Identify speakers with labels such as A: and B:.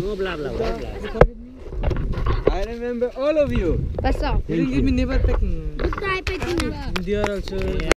A: No blah blah blah.
B: I remember all of you.
C: That's all.
D: You didn't give me never packing.
C: Goodbye, Petina.
D: They are also